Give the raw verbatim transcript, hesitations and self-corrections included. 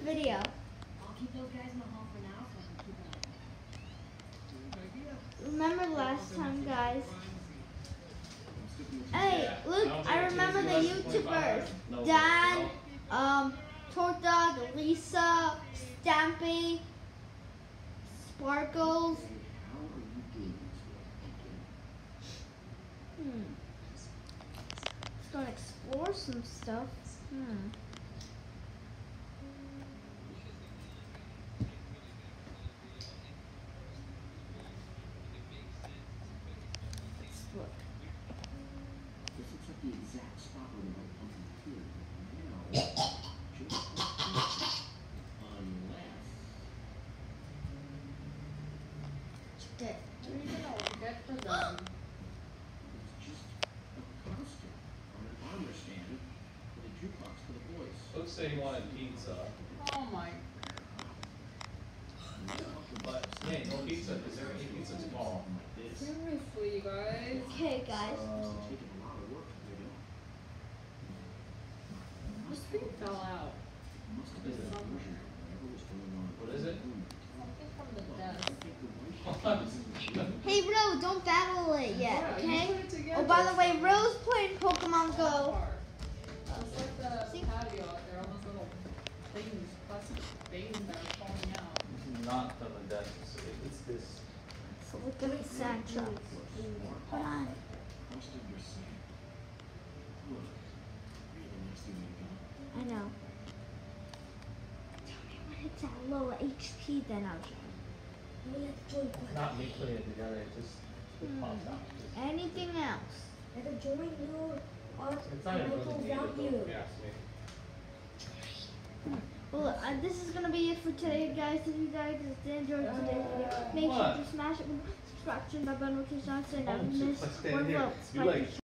video. I'll keep those guys in the hall for now so I can keep an eye on them. Remember last time, guys? Hey, look, I remember the YouTubers. Dan, um, Torque Dog, Lisa, Stampy, Sparkles. Hmm. Just gonna explore some stuff. Hmm. Let's look. This looks like the exact spot where the white pumpkin appeared. Now, just unless Dead. Get the gun. it's just a costume on an armor stand with a jukebox for the boys. Looks say he wanted pizza, Oh my. but hey, no pizza. Is there any pizza tomorrow? Like this. Seriously, you guys. Okay, guys. Um, It's taken a lot of work to figure out. This thing fell out. Must have been a version of whatever was going on. What is it? Something from the desk. I think the white Hey, Ro, don't battle it yet, Yeah, you okay? put it together. Oh, by the way, Ro's playing Pokemon Go. It's like the See? patio out there, all those little things, plastic things that are falling out. This is not from the desk. It's this. So look at the sand truck. Hold on. Trusted your sand. Look, really nasty way to go. I know. Tell me when it's at low H P, then I'll join. Not me putting it together. It just it pops out. Just- Anything else? Let them join your art It's not even really mental needed, though, value. if you ask me. Well, uh, this is gonna be it for today, guys. If you guys did enjoy today's video, make What? sure to smash it with subscribe to the bell notification so you never Oh, miss just like stand one here. vote. You like